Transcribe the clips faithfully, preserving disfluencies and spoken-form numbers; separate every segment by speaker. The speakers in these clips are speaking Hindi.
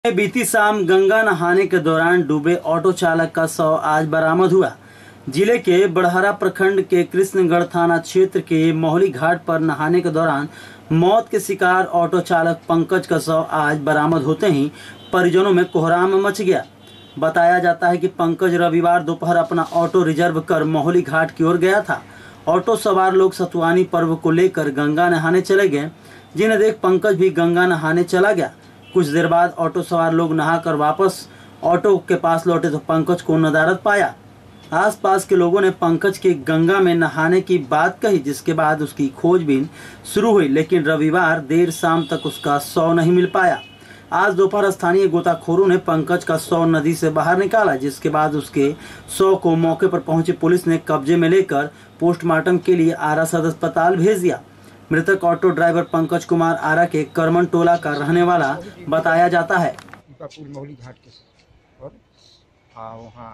Speaker 1: बीती शाम गंगा नहाने के दौरान डूबे ऑटो चालक का शव आज बरामद हुआ। जिले के बड़हरा प्रखंड के कृष्णगढ़ थाना क्षेत्र के मोहली घाट पर नहाने के दौरान मौत के शिकार ऑटो चालक पंकज का शव आज बरामद होते ही परिजनों में कोहराम मच गया। बताया जाता है कि पंकज रविवार दोपहर अपना ऑटो रिजर्व कर मोहली घाट की ओर गया था। ऑटो सवार लोग सतुआनी पर्व को लेकर गंगा नहाने चले गए, जिन्हें देख पंकज भी गंगा नहाने चला गया। कुछ देर बाद ऑटो सवार लोग नहाकर वापस ऑटो के पास लौटे तो पंकज को नदारद पाया। आसपास के लोगों ने पंकज के गंगा में नहाने की बात कही, जिसके बाद उसकी खोजबीन शुरू हुई, लेकिन रविवार देर शाम तक उसका शव नहीं मिल पाया। आज दोपहर स्थानीय गोताखोरों ने पंकज का शव नदी से बाहर निकाला, जिसके बाद उसके शव को मौके पर पहुंची पुलिस ने कब्जे में लेकर पोस्टमार्टम के लिए आरा सदर अस्पताल भेज दिया। मृतक ऑटो ड्राइवर पंकज कुमार आरा के करमन टोला का रहने वाला बताया जाता है।
Speaker 2: उनका पुल मोहली घाट के और हाँ वहाँ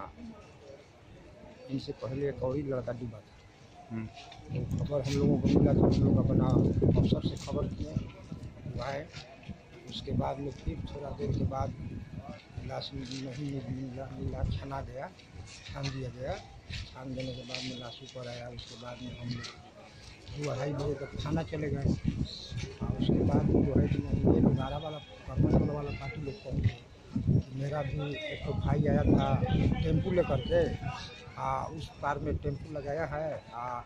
Speaker 2: इनसे पहले एक और ही लड़का डूबा था। तो खबर हम लोगों को मिला तो हम लोग अपना अफसर से खबर किए, हुआ है। उसके बाद में फिर थोड़ा देर के बाद लाश नहीं मिला, मिला छाना गया, छान दिया गया। छान देने के बाद में लाश ऊपर आया। उसके बाद में हम लोग दो अढ़ाई बजे तक थाना चले गए और उसके बाद जो है कि ये लोग आरा वाला करमन वाला पार्टी लोग पहुँचे। मेरा भी एक तो भाई आया था टेम्पू लेकर के, आ उस पार में टेम्पू लगाया है। आ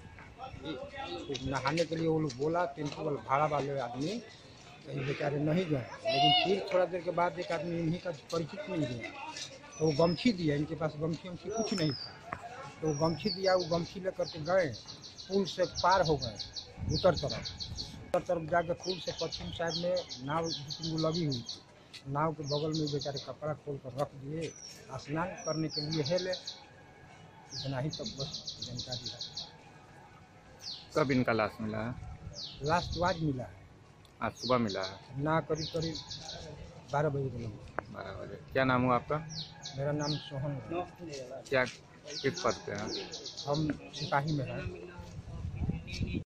Speaker 2: नहाने के लिए वो लोग बोला, टेम्पू वाले भाड़ा वाले आदमी कहीं बेचारे नहीं गए, लेकिन फिर थोड़ा देर के बाद एक आदमी इन्हीं का परिचित मिल गया तो वो गमछी दिया। इनके पास गमछी वमछी कुछ नहीं था, तो वो गमछी दिया। वो गमछी लेकर के गए, पुल से पार हो गए उत्तर तरफ। उत्तर तरफ जाकर पुल से पश्चिम साइड में नाव दो लगी हुई, नाव के बगल में बेचारे कपड़ा खोल कर रख दिए। स्नान करने के लिए है ले, इतना ही तक बस जानकारी है।
Speaker 3: कब इनका लाश मिला है?
Speaker 2: लाश तो आज मिला है,
Speaker 3: आज सुबह मिला है
Speaker 2: ना करीब करीब बारह बजे के लगभग।
Speaker 3: बारह बजे। क्या नाम हुआ आपका?
Speaker 2: मेरा नाम सोहन है।
Speaker 3: क्या किस पद पे हैं?
Speaker 2: हम सिपाही में हैं।